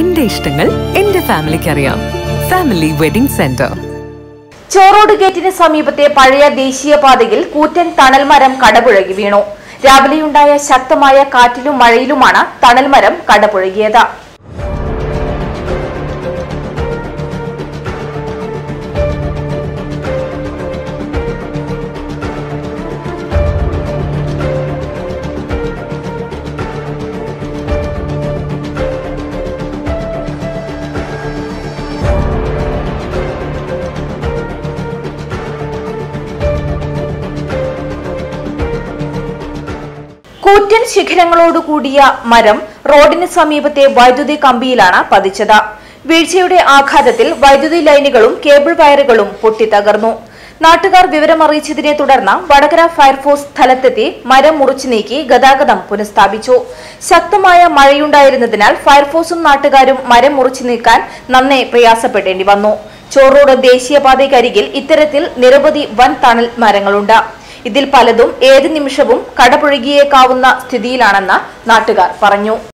എന്റെ ഇഷ്ടങ്ങൾ എന്റെ ഫാമിലിക്ക് അറിയാം. Family wedding centre. ചോറോട് ഗേറ്റിന് സമീപത്തെ പഴയ ദേശീയപാതയിൽ കൂറ്റൻ തണൽമരം കടപുഴകി വീണു. രാവിലെയുണ്ടായ ശക്തമായ കാറ്റിലും മഴയിലുമാണ് തണൽമരം കടപുഴകിയത്. കൂറ്റൻ ശിഖരങ്ങളോടുകൂടിയ മരം റോഡിന് സമീപത്തെ വൈദ്യുതി കമ്പിയിലാണ് പതിച്ചത്. വീഴ്ചയുടെ ആഘാതത്തിൽ വൈദ്യുതി ലൈനുകളും കേബിൾ വയറുകളും പൊട്ടിത്തകർന്നു. നാട്ടുകാർ വിവരമറിയിച്ചതിനെ തുടർന്ന് വടകര ഫയർഫോഴ്സ് സ്ഥലത്തെത്തി മരം മുറിച്ചു നീക്കി ഗതാഗതം പുനഃസ്ഥാപിച്ചു. ശക്തമായ മഴയുണ്ടായിരുന്നതിനാൽ ഫയർഫോഴ്സും നാട്ടുകാരും മരം മുറിച്ചു നീക്കാൻ നന്നേ പ്രയാസപ്പെടേണ്ടി വന്നു. ചോറോട് ദേശീയപാതയ്ക്കരികിൽ ഇത്തരത്തിൽ നിരവധി വൻ തണൽ മരങ്ങളുണ്ട്. ഇതിൽ പലതും ഏത് നിമിഷവും കടപുഴകിയേക്കാവുന്ന സ്ഥിതിയിലാണെന്ന് നാട്ടുകാർ പറഞ്ഞു.